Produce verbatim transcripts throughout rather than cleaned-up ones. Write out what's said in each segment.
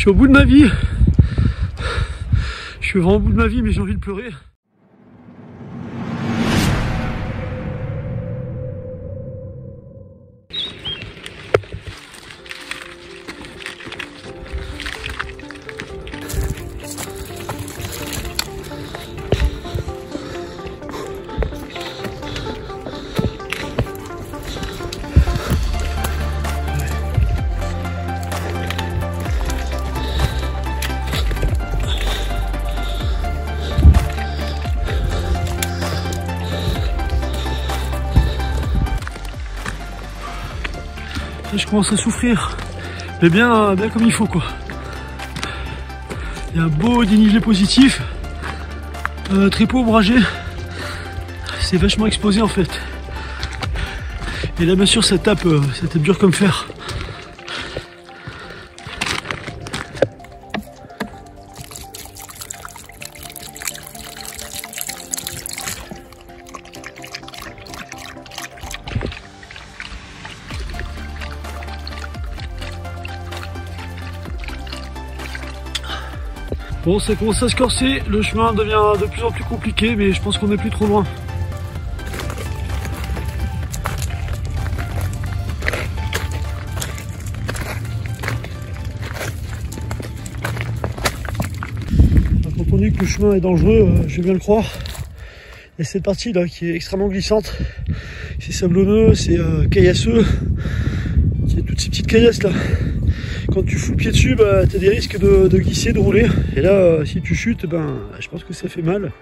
Je suis au bout de ma vie. Je suis vraiment au bout de ma vie, mais j'ai envie de pleurer. Je commence à souffrir, mais bien, bien comme il faut quoi. Il y a un beau dénivelé positif, euh, très peu ombragé, c'est vachement exposé en fait. Et là bien sûr ça tape, euh, ça tape dur comme fer. Bon, ça commence à se corser, le chemin devient de plus en plus compliqué, mais je pense qu'on n'est plus trop loin. Quand on dit que le chemin est dangereux, je vais bien le croire. Il y a cette partie là qui est extrêmement glissante, c'est sablonneux, c'est euh, caillasseux, il y a toutes ces petites caillasses là. Quand tu fous le pied dessus, bah, tu as des risques de, de glisser, de rouler. Et là, euh, si tu chutes, ben, je pense que ça fait mal.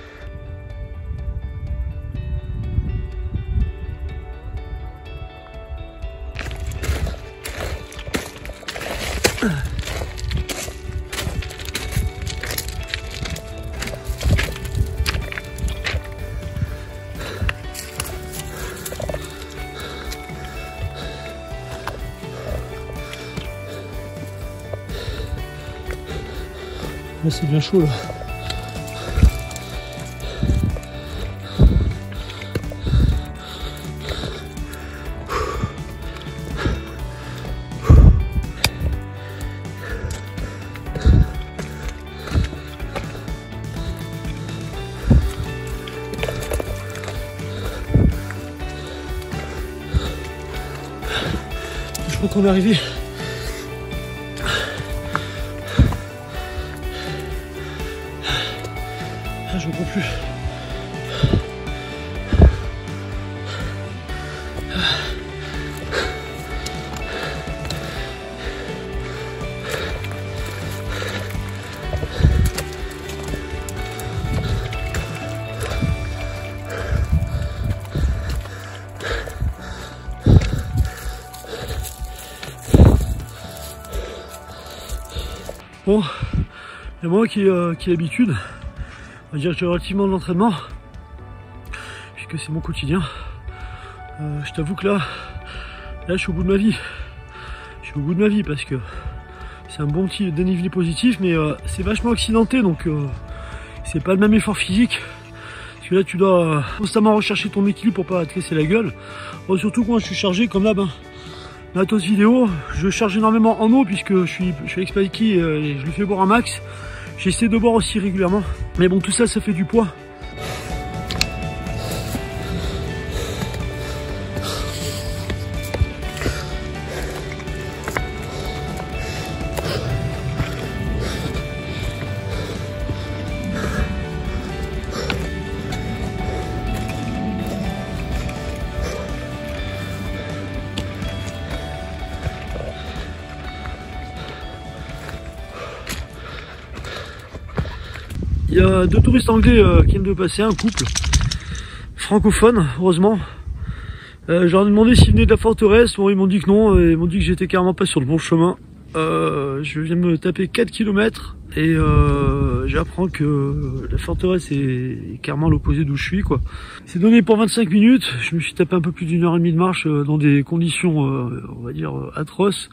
Là c'est bien chaud là. Je crois qu'on est arrivé. Je ne peux plus. Bon, il y a moi qui, euh, qui ai l'habitude. On va dire que j'ai relativement de l'entraînement, puisque c'est mon quotidien. Euh, je t'avoue que là, là, je suis au bout de ma vie. Je suis au bout de ma vie parce que c'est un bon petit dénivelé positif, mais euh, c'est vachement accidenté, donc euh, c'est pas le même effort physique. Parce que là, tu dois euh, constamment rechercher ton équilibre pour pas te casser la gueule. Bon, surtout quand je suis chargé comme là, ben, matos vidéo, je charge énormément en eau puisque je suis, je suis expert ski et, et je le fais boire un max. J'essaie de boire aussi régulièrement, mais bon, tout ça, ça fait du poids. Il y a deux touristes anglais euh, qui viennent de passer, un couple francophone, heureusement. Euh, je leur ai demandé s'ils venaient de la forteresse. Bon, ils m'ont dit que non, et ils m'ont dit que j'étais carrément pas sur le bon chemin. Euh, je viens de me taper quatre kilomètres et euh, j'apprends que la forteresse est carrément l'opposé d'où je suis, quoi. C'est donné pour vingt-cinq minutes. Je me suis tapé un peu plus d'une heure et demie de marche euh, dans des conditions, euh, on va dire, euh, atroces.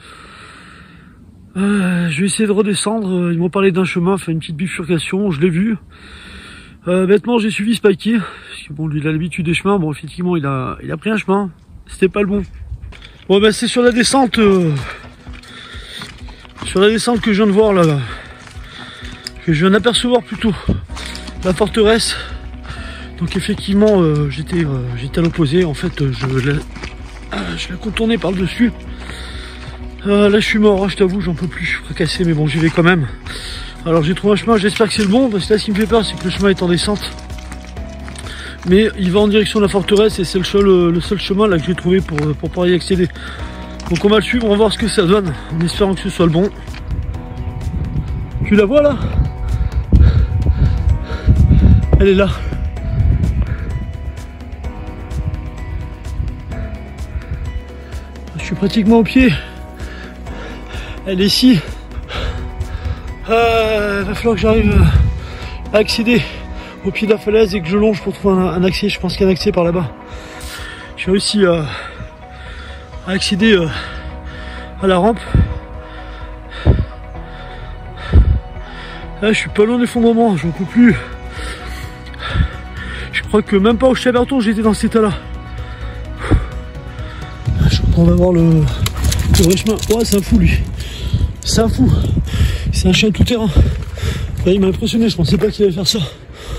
Euh, je vais essayer de redescendre. Ils m'ont parlé d'un chemin, fait une petite bifurcation, je l'ai vu. Euh, bêtement, j'ai suivi Spikey, parce que bon, lui, il a l'habitude des chemins. Bon, effectivement, il a, il a pris un chemin. C'était pas le bon. Bon, ben, c'est sur la descente. Euh, sur la descente que je viens de voir là, là que je viens d'apercevoir plutôt, la forteresse. Donc effectivement, euh, j'étais euh, j'étais à l'opposé. En fait, je l'ai je l'ai contourné par le dessus. Euh, là, je suis mort, hein, je t'avoue, j'en peux plus, je suis fracassé, mais bon, j'y vais quand même. Alors, j'ai trouvé un chemin, j'espère que c'est le bon, parce que là, ce qui me fait peur, c'est que le chemin est en descente. Mais il va en direction de la forteresse et c'est le seul, le seul chemin là que j'ai trouvé pour, pour pouvoir y accéder. Donc, on va le suivre, on va voir ce que ça donne, en espérant que ce soit le bon. Tu la vois là? Elle est là. Je suis pratiquement au pied. Elle est ici. Euh, il va falloir que j'arrive à accéder au pied de la falaise et que je longe pour trouver un, un accès. Je pense qu'il y a un accès par là-bas. J'ai réussi à, à accéder euh, à la rampe. Là, je suis pas loin d'effondrement, j'en peux plus. Je crois que même pas au Chaberton j'étais dans cet état-là. Je crois qu'on va voir le, le vrai chemin. Ouais, c'est un fou lui. C'est un fou. C'est un chien tout terrain. Là, il m'a impressionné, je pensais pas qu'il allait faire ça.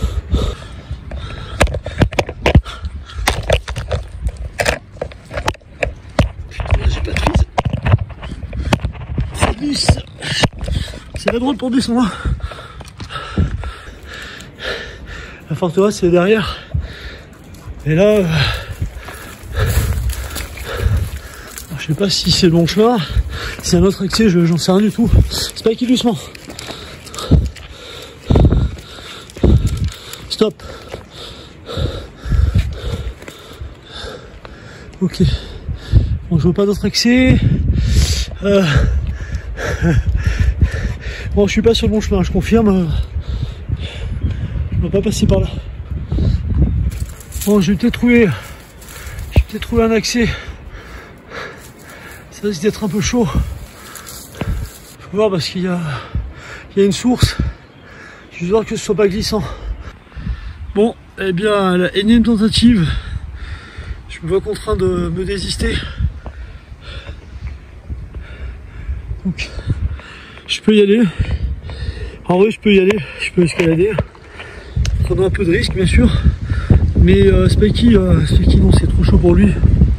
J'ai pas de prise. C'est glisse. C'est la droite pour descendre. La forteresse est derrière. Et là, euh, je sais pas si c'est le bon chemin. C'est un autre accès, j'en sais rien du tout. C'est pas qui doucement. Stop. Ok. Bon, je vois pas d'autre accès. Euh... Bon, je suis pas sur le bon chemin, je confirme. Je ne vais pas passer par là. Bon, je vais peut-être trouver, je vais peut-être trouver un accès. Ça risque d'être un peu chaud. Faut voir parce qu'il y a, il y a une source. Je veux voir que ce soit pas glissant. Bon, eh bien, la énième tentative. Je me vois contraint de me désister. Donc, je peux y aller. En vrai, je peux y aller. Je peux escalader. Prenant un peu de risque, bien sûr. Mais euh, Spikey, euh, Spikey, non, c'est trop chaud pour lui.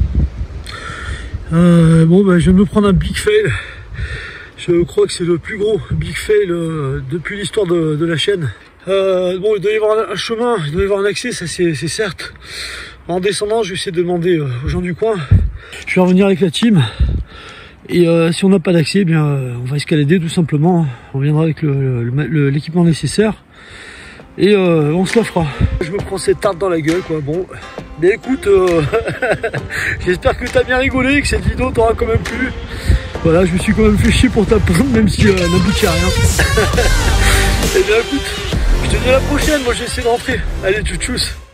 Euh, bon, bah, je viens de me prendre un big fail. Je crois que c'est le plus gros big fail euh, depuis l'histoire de, de la chaîne. Euh, bon, il doit y avoir un chemin, il doit y avoir un accès, ça c'est certes. En descendant, je vais essayer de demander euh, aux gens du coin. Je vais revenir avec la team. Et euh, si on n'a pas d'accès, eh bien, euh, on va escalader tout simplement. On viendra avec l'équipement nécessaire. Et euh, on se la fera. Je me prends cette tarte dans la gueule, quoi. Bon, mais écoute, euh, j'espère que t'as bien rigolé et que cette vidéo t'aura quand même plu. Voilà, je me suis quand même fait chier pour t'apprendre, même si euh, elle n'aboutit à rien. Et bien écoute, je te dis à la prochaine. Moi, j'essaie de rentrer. Allez, tchou tchous.